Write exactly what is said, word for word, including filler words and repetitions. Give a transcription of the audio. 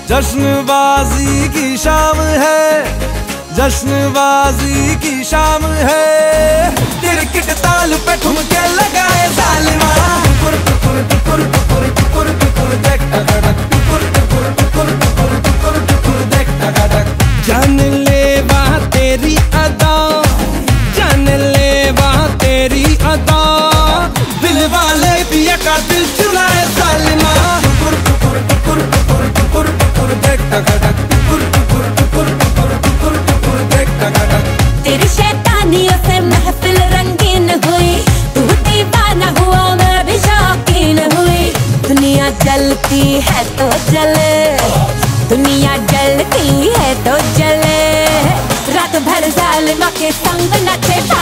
जश्नबाजी की शाम है, जश्नबाजी की शाम है। तिरकिट ताल पे ठुमके लगाए जालिमा, टुकुर टुकुर टुकुर टुकुर टुकुर टुकुर देख टकाटक, टुकुर टुकुर टुकुर टुकुर टुकुर टुकुर देख टकाटक। जान ले वह तेरी अदा, जान ले वह तेरी अदा, दिल वाले पिया का दिल चुराए जालिमा, टुकुर टुकुर टुकुर टुकुर टुकुर टुकुर देख टकाटक, टुकुर टुकुर टुकुर टुकुर टुकुर टुकुर देख टकाटक। तेरी शैतानियों से महफिल रंगीन हुई, तू दीवाना हुआ मैं भी शौकीन हुई। दुनिया जलती है तो जले, दुनिया जलती है तो जले, रात भर जालिमा के संग नचे।